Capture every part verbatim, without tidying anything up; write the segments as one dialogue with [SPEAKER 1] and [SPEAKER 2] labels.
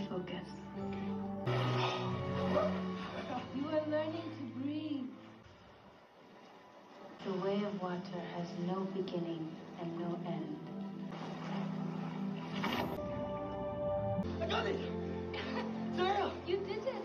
[SPEAKER 1] focus. You are learning to breathe. The way of water has no beginning and no end.
[SPEAKER 2] I got it! Sarah!
[SPEAKER 1] You did it!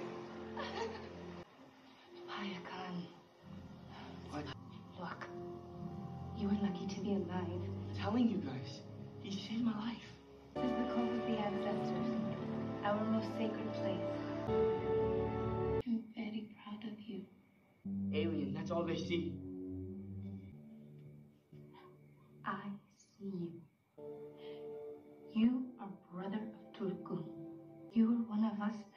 [SPEAKER 1] Paya Khan.
[SPEAKER 2] What?
[SPEAKER 1] Look, you were lucky to be alive.
[SPEAKER 2] I'm telling you guys, he saved my life.
[SPEAKER 1] This is the cove of the ancestors, our most sacred place. I'm very proud of you.
[SPEAKER 2] Alien, that's all they see.
[SPEAKER 1] I see you. You are brother of Turku. You are one of us